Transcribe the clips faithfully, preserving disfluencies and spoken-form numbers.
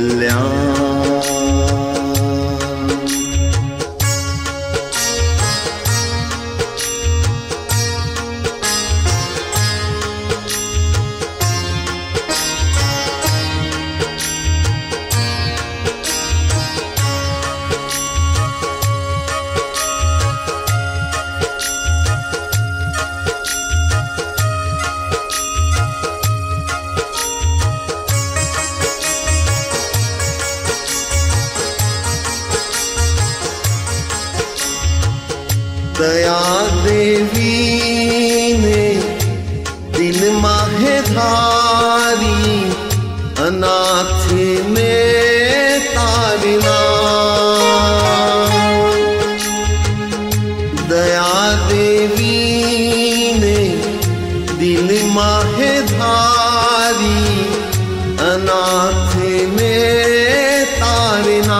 कल्याण। दया देवी ने दिन माहे धारी, अनाथ में तारना। दया देवी ने दिन माहे धारी, अनाथ में तारना।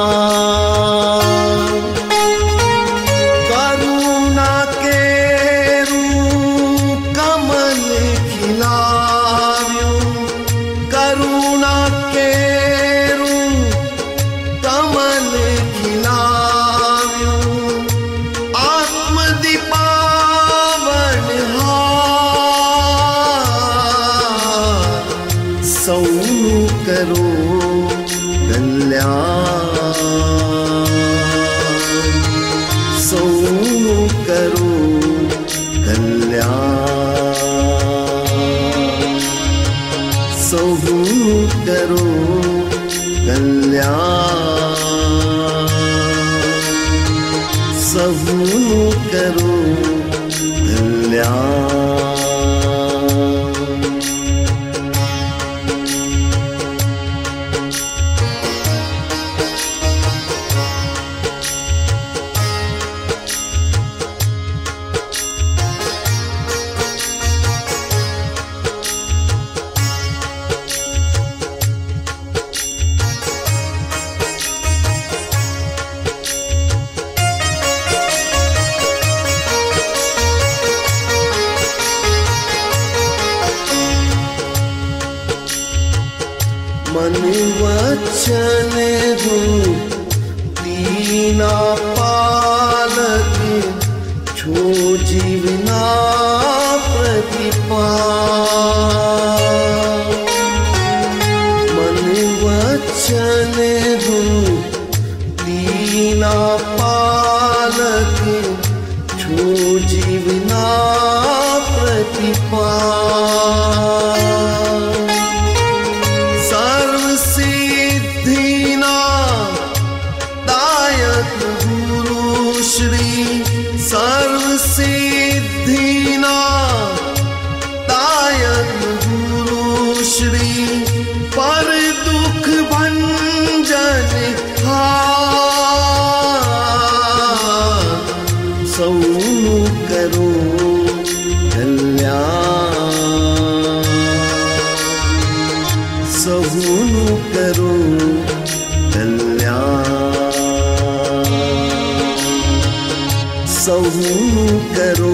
सौनु करो कल्याण, सौनु करो कल्याण, सौनु करो कल्याण, सौनु करो कल्याण। मन वचन हूँ दीना पालक, छो जीवना प्रतिपाल। मन वचन हूँ दीना पालक, छो जीवना प्रतिपाल। सर्व सिद्धिना दायक गुरु श्री, पर दुख भंजन सौनु करो कल्याण, सौनु करो कल्याण, सौनु करो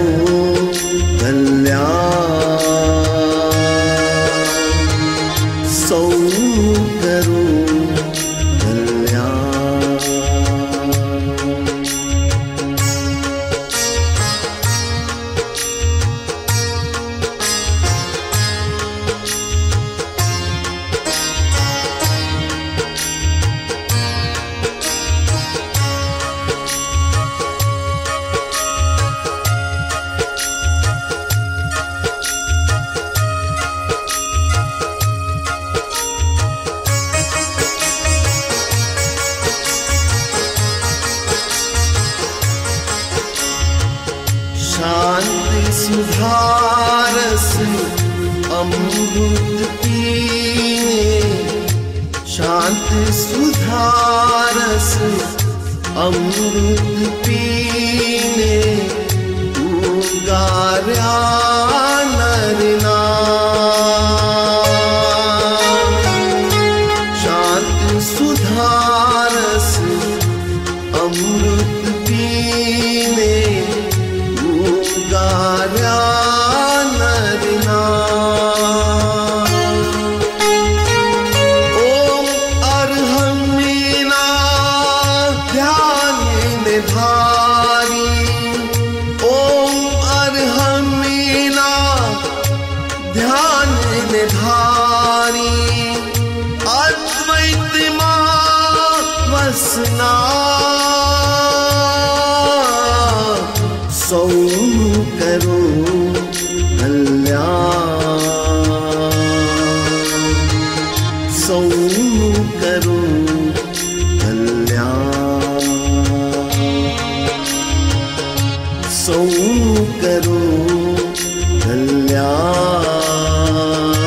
कल्याण, सौनु करो कल्याण। शांति सुधारस अमृत पीने, शांति सुधारस अमृत पीने, उगार्या नर नाम। शांति सुधारस अमृत पीने, उगार्या नर नाम। ओम वासना सौनु करो कल्याण, सौनु करो कल्याण, सौनु करो कल्याण,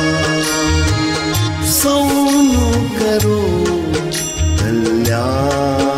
सौनु करो कल्याण।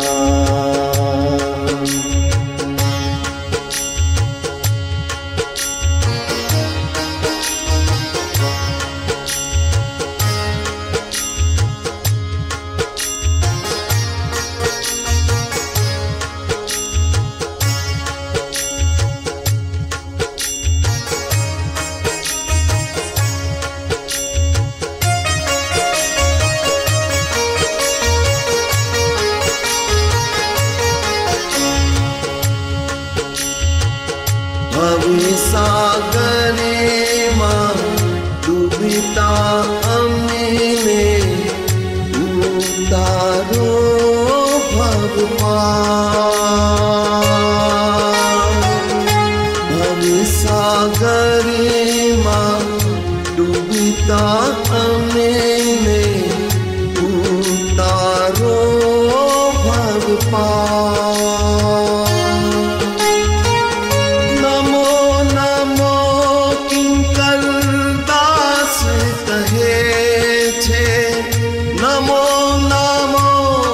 भवसागरे मां डूबता अमीने उतारो भव पार। भवसागरे मां डूबता अमीने उतारो भव पार। नमो नमो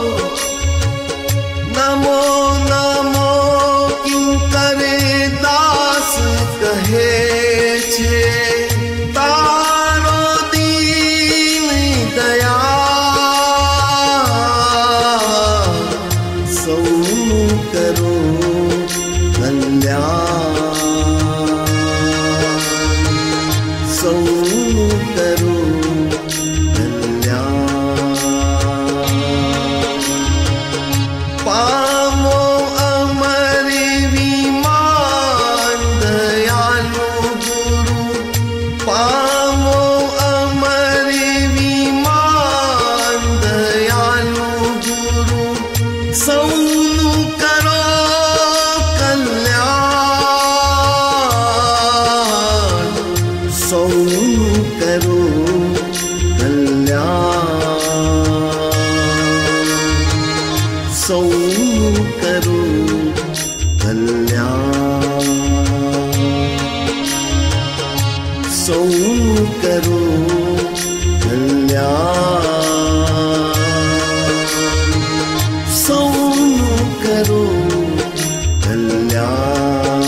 नमो नमो किंकरे दास कहे छे, तारो दीन दयाल, सौनु करो कल्याण, सौनु करो पामो अमरे विमान दयालु गुरु, पामो अमरे विमान दयालु गुरु, सौनु करो कल्याण, सौनु करो कल्याण, सौनु करो कल्याण, सौनु करो कल्याण, सौनु करो कल्याण।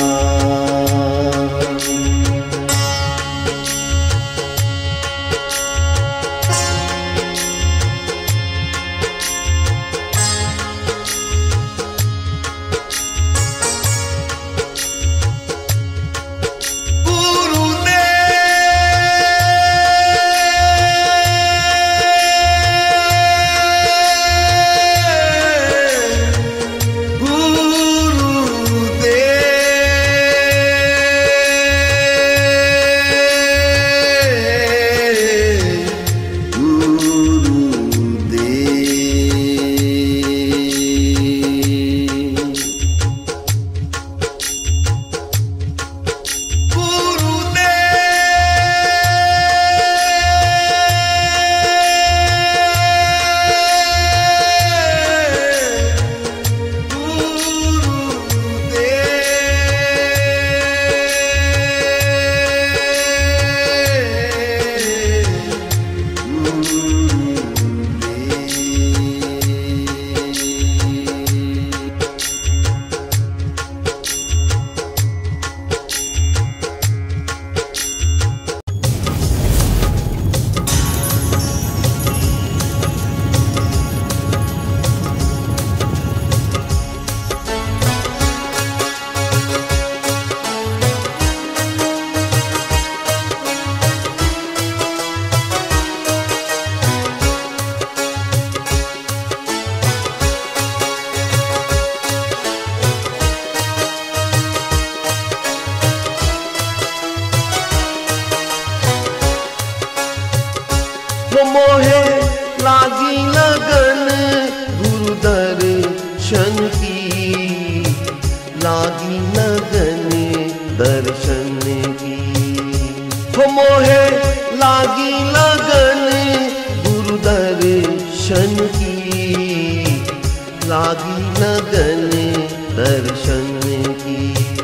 मोहे लागी लगन गुरु दर्शन की, लागी लगन दर्शन की।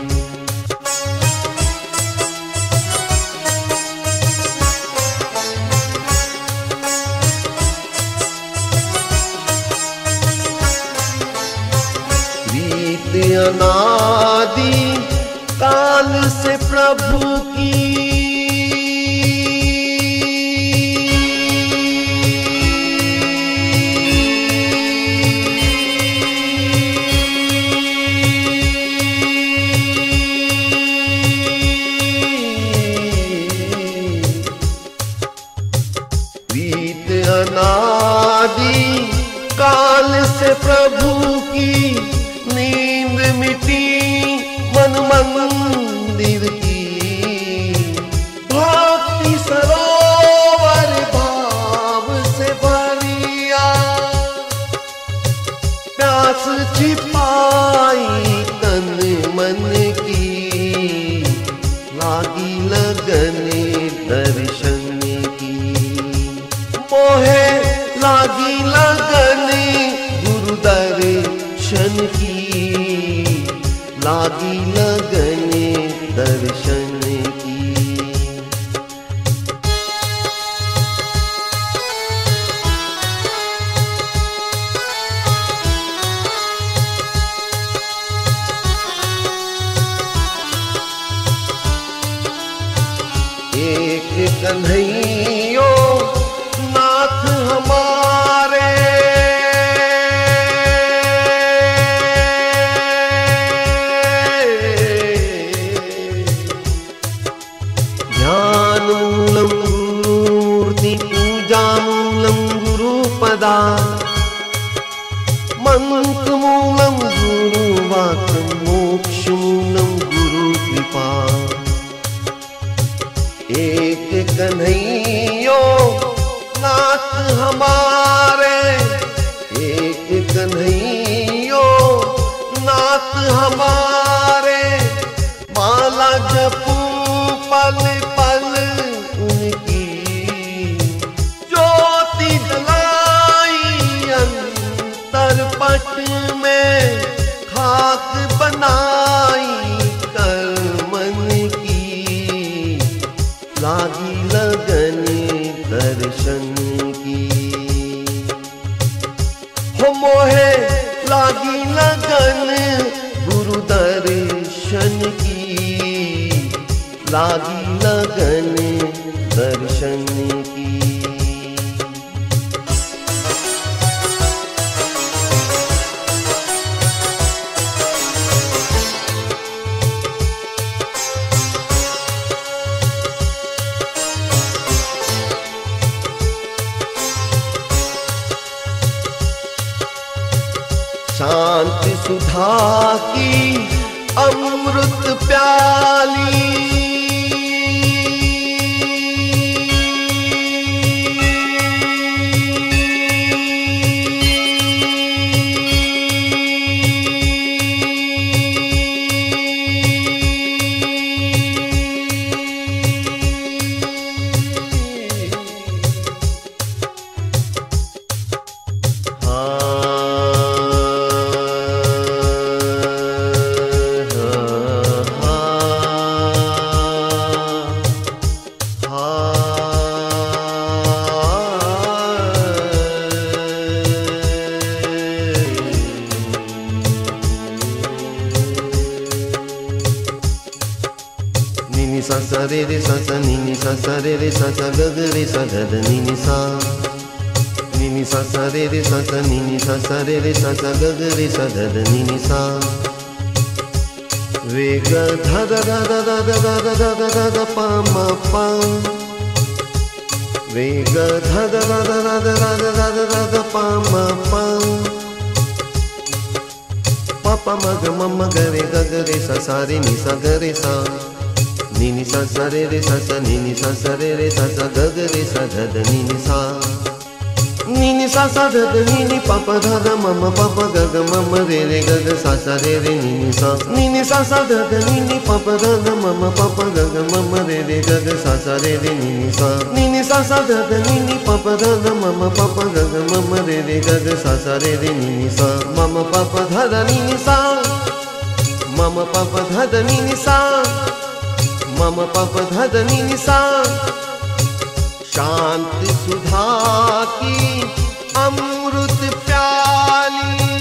रीत अनादि काल से प्रभु की, रीत अनादि काल से प्रभु की, नींद मिटी मन मंदिर की। भक्ति सरोवर भाव से भरिया, प्यास छिपाई तन मन की, लागी लगन दर्शन की। मोहे लागी लगन गुरु दर्शन की, लागी लगन दर्शन की। एक कन्हैयो नाथ हमारे, ध्यान मूलम गुरुमूर्ति पूजा मूलम गुरुपदा, मंत्र मूलम गुरुवाक्य मोक्ष मूलम गुरु कृपा। एक कन्हैयो नाथ हमारे, एक कन्हैयो नाथ हमारे, माला जपू पल पल उनकी, ज्योति जलाई अंतर पट में, खाक बनाई कर मन की, लागी लगन दर्शन की। हो मोहे लागी लगन गुरु दर्शन की, लागी लगन दर्शन की। शांति सुधा की अमृत प्याली, सा सा रे रे सा सा नी नी सा सा रे रे सा सा ग ग रे सा ध ध नी नी सा, नी नी सा सा रे रे सा सा नी नी सा सा रे रे सा सा ग ग रे सा ध ध नी नी सा। रे ग ध ध ध ध ध ध ध ध ध ध ध प म प, रे ग ध ध ध ध ध ध ध ध ध ध ध प म प, प प म ग म म ग रे ग ग रे सा सा रे नी सा ग रे सा, नी नी सा सा रे रे सा सा नी नी सा सा रे रे सा सा ग ग रे सा ध ध नी नी सा, नी नी सा सा ध ध नी नी प प ध ध म म प प ग ग म म रे रे ग ग सा सा रे रे नी नी सा नी नी सा सा ध ध नी नी प प ध ध म म प प ग ग म म रे रे ग ग सा सा रे रे नी नी सा नी नी सा सा ध ध नी नी प प ध ध म म प प ग ग म म रे रे ग ग सा सा रे रे नी नी सा म म प प ध ध नी नी सा म म प प ध ध नी नी सा म म प प ध ध नी नी सा। शांति सुधा की अमृत प्याली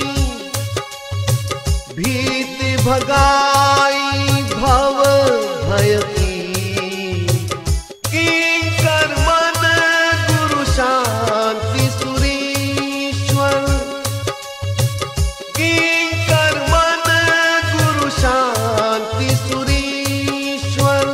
भीति भगाई भव भय की किंकर मन गुरु शांति सुरीश्वर किंकर मन गुरु शांति सुरीश्वर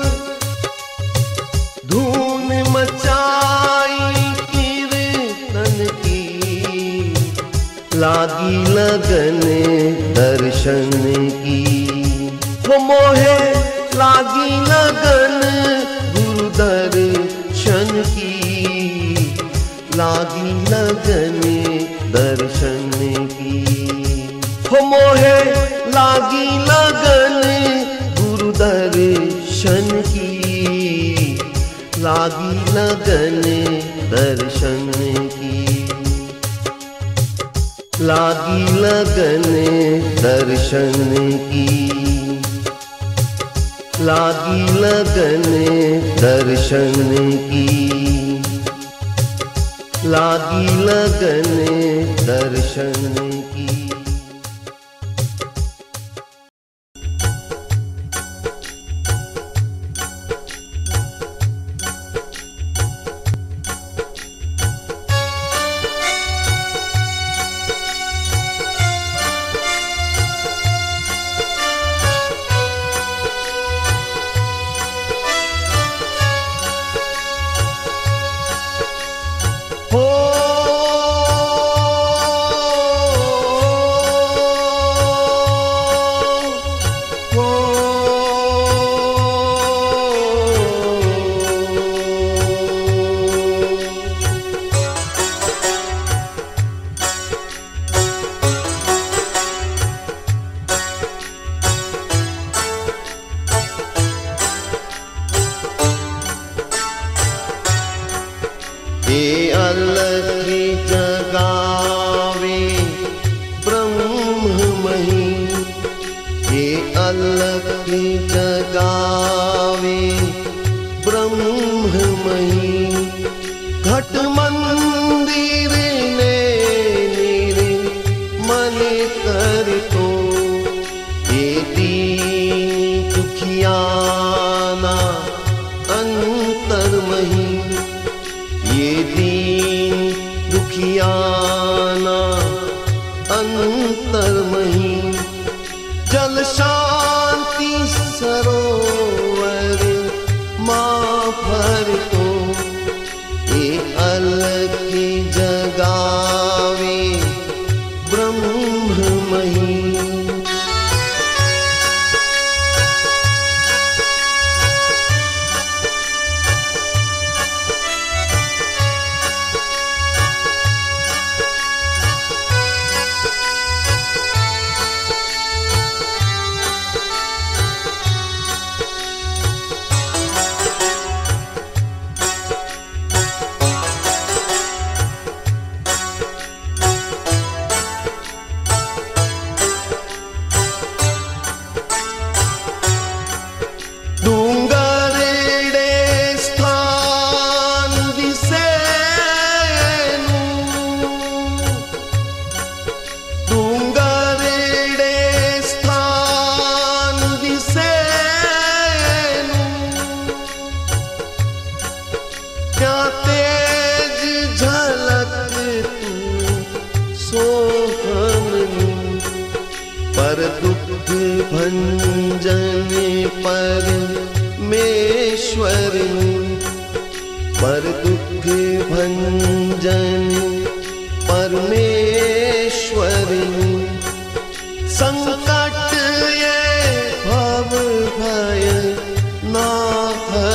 धूम मचाई कीर्तन की लागी लगन दर्शन की हो मोहे लागी लगन गुरु दर्शन की लागी लगन दर्शन की हो मोहे लागी लगन गुरु दर्शन की लागी लगन दर्शन की लागी लगन दर्शन की लागी लगन दर्शन की लागी लगन दर्शन की।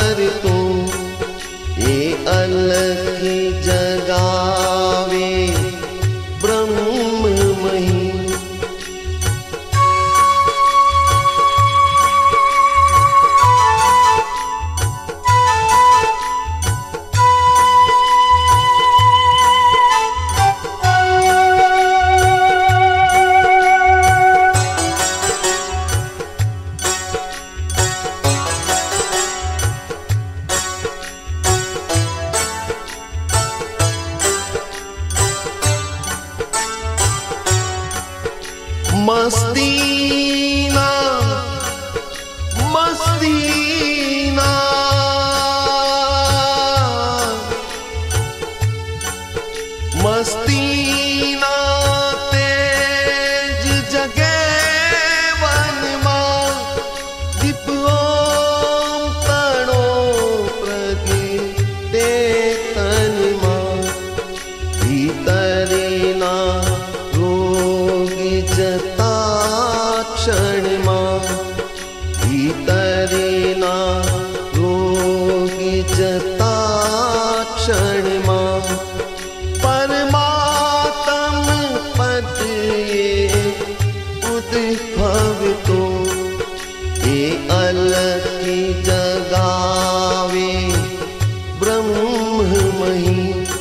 अलख जगावे मस्तीना मस्तीना मस्तीना तेज जगे वन मां दीप ओम तणो प्रगटे तन मां भीतरीना रोगी जता क्षण मां भीतरीना रोगी जता क्षण मां परमात्म पद ये उद्भव तो ये अलखी जगावे ब्रह्ममयी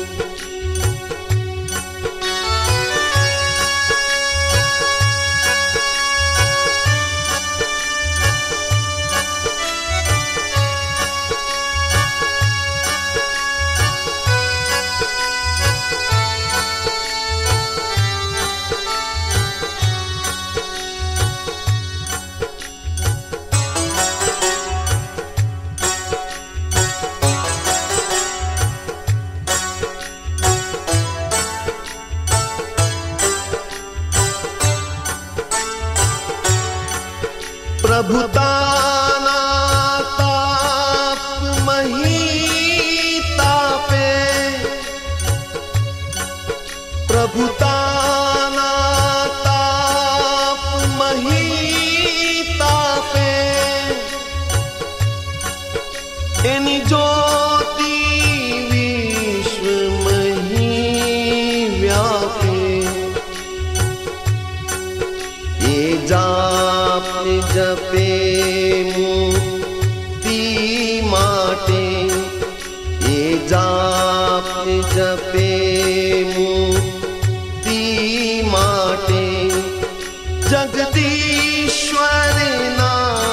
प्रभुताना ताप महीता पे प्रभुताना ताप महीता पे एनी ज्योति विश्व मही व्यापे ये जाप जपे मुक्ति माटे ये जाप जपे मुक्ति माटे जगदीश्वर ना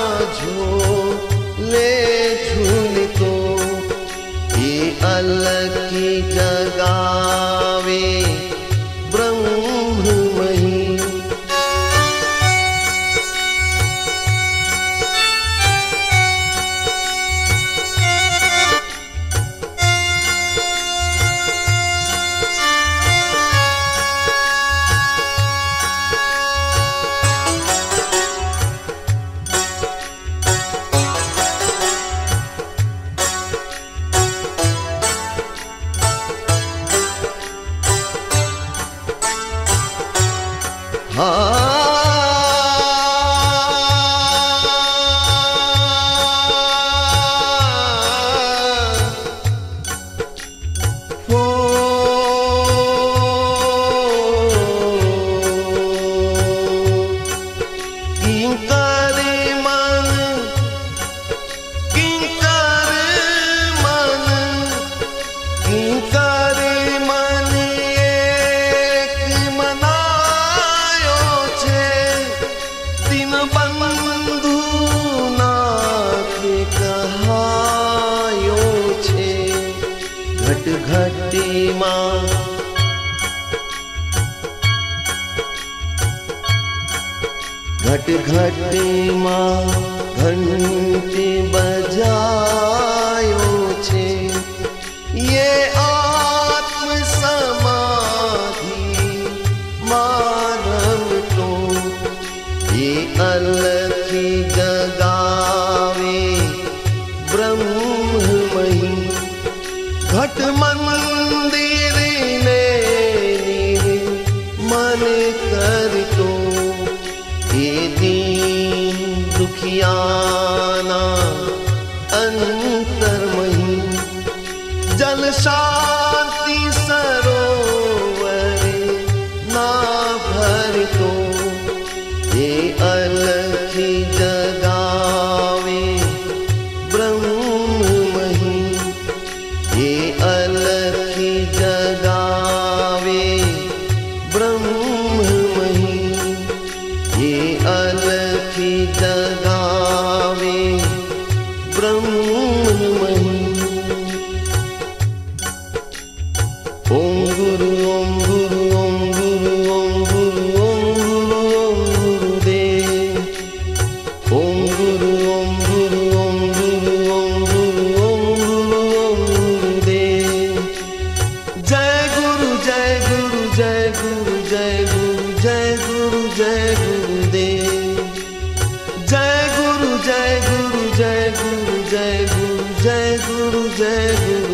झूले झूल तो ये अलखी जगावे ब्रह्ममयी घटी मां घट घटी मां घंटी बजायो छे ये आत्म समाधि मानव तो ये अलखी जगावे ब्रह्ममयी घट मंदिर ने मन कर तो ये दीन दुखियाना अंतर्मयी जल शांति सरोवर ना भर तो ये अलखी जगावे ब्रह्ममयी ये अलखी जगावे ब्रह्ममयी ये अलखी जगावे ब्रह्ममयी। ओम गुरु ओम गुरु ओम गुरु ओम गुरु ओम गुरु ओम गुरु जय गुरुदेव। जय गुरु जय गुरु जय गुरु जय गुरु जय गुरु जय गुरु